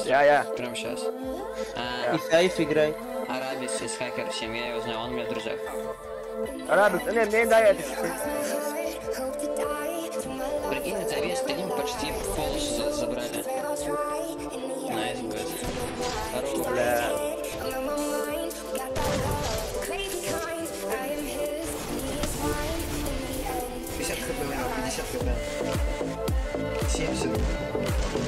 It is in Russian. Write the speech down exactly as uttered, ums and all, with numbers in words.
Я, я. Прямо сейчас. И сейф играй. Арабис из Hacker семь, я его знаю, он у меня в друзьях. Арабис, не, мне дай это. Прикинь, за весь стрим почти полос за- забрали. Найс будет. Здорово. Бля. пятьдесят хп, пятьдесят хп. семьдесят.